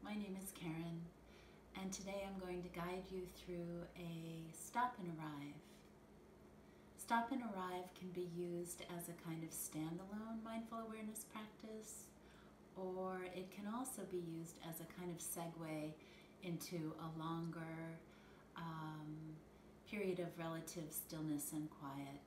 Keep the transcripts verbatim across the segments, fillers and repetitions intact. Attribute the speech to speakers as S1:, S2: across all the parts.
S1: my name is Karen, and today I'm going to guide you through a stop and arrive. Stop and arrive can be used as a kind of standalone mindful awareness practice, or it can also be used as a kind of segue into a longer um, period of relative stillness and quiet.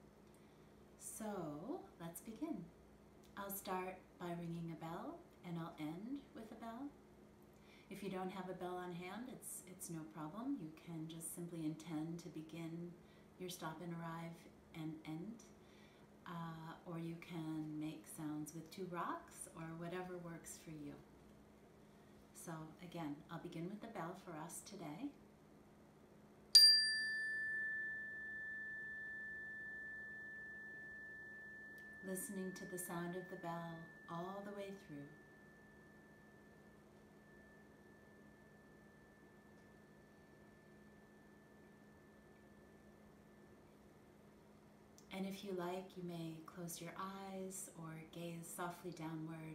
S1: So let's begin. I'll start by ringing a bell, and I'll end with a bell. If you don't have a bell on hand, it's, it's no problem. You can just simply intend to begin your stop and arrive and end. Uh, or you can make sounds with two rocks, or whatever works for you. So again, I'll begin with the bell for us today. Listening to the sound of the bell all the way through. And if you like, you may close your eyes or gaze softly downward,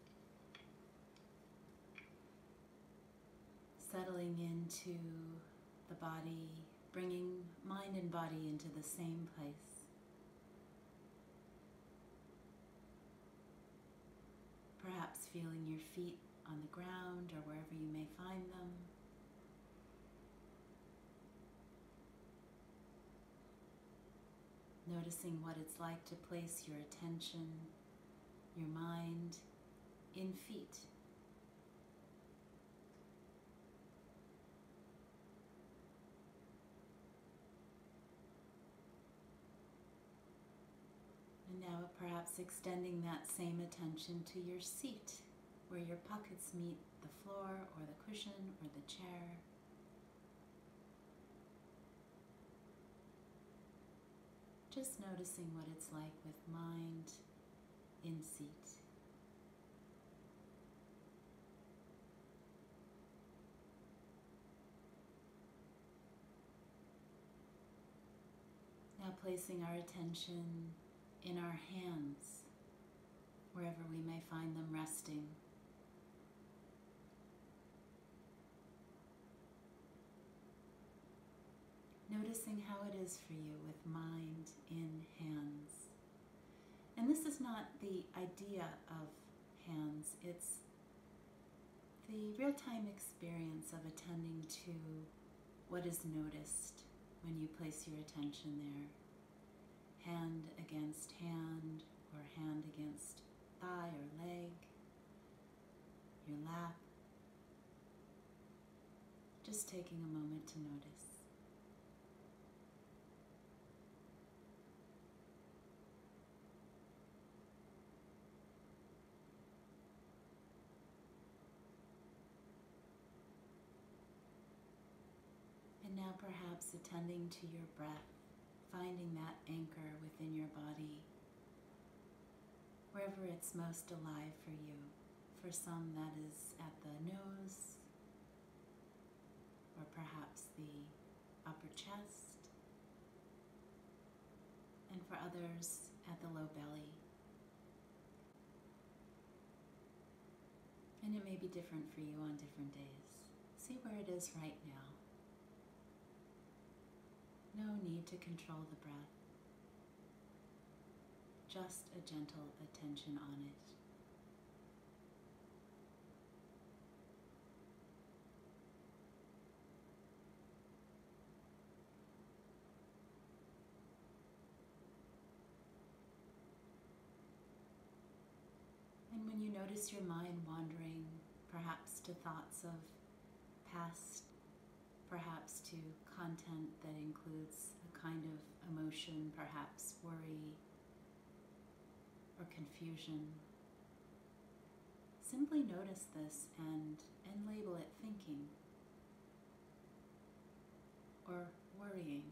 S1: settling into the body, bringing mind and body into the same place. Perhaps feeling your feet on the ground or wherever you may find them. Noticing what it's like to place your attention, your mind, in feet. And now perhaps extending that same attention to your seat, where your pockets meet the floor or the cushion or the chair. Just noticing what it's like with mind in seat. Now placing our attention in our hands, wherever we may find them resting. Noticing how it is for you with mind in hands. And this is not the idea of hands, it's the real-time experience of attending to what is noticed when you place your attention there. Hand against hand, or hand against thigh or leg, your lap. Just taking a moment to notice. And now perhaps attending to your breath, finding that anchor within your body, wherever it's most alive for you. For some, that is at the nose, or perhaps the upper chest, and for others, at the low belly. And it may be different for you on different days. See where it is right now. No need to control the breath, just a gentle attention on it. And when you notice your mind wandering, perhaps to thoughts of past, perhaps to content that includes a kind of emotion, perhaps worry or confusion. Simply notice this and, and label it thinking or worrying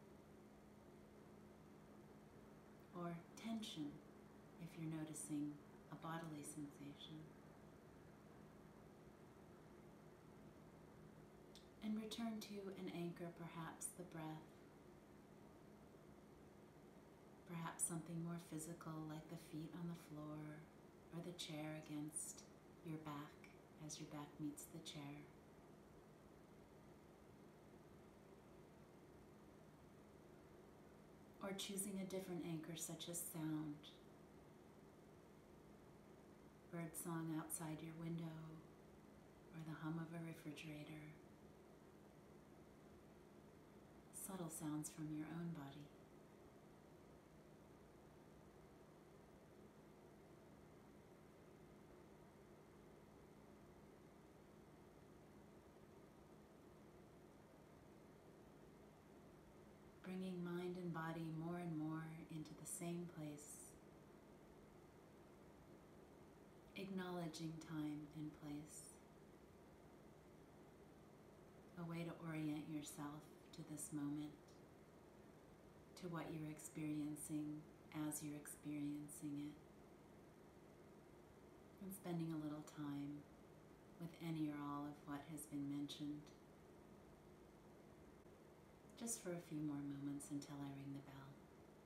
S1: or tension if you're noticing a bodily sensation. And return to an anchor, perhaps the breath, perhaps something more physical like the feet on the floor or the chair against your back as your back meets the chair. Or choosing a different anchor such as sound, birdsong outside your window, or the hum of a refrigerator, subtle sounds from your own body. Bringing mind and body more and more into the same place, acknowledging time and place, a way to orient yourself to this moment, to what you're experiencing as you're experiencing it, and spending a little time with any or all of what has been mentioned. Just for a few more moments until I ring the bell.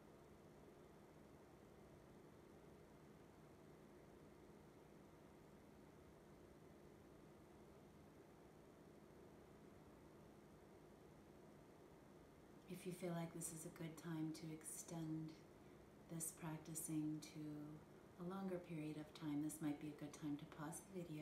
S1: If you feel like this is a good time to extend this practicing to a longer period of time, this might be a good time to pause the video.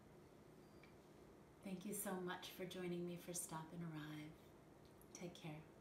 S1: Thank you so much for joining me for Stop and Arrive. Take care.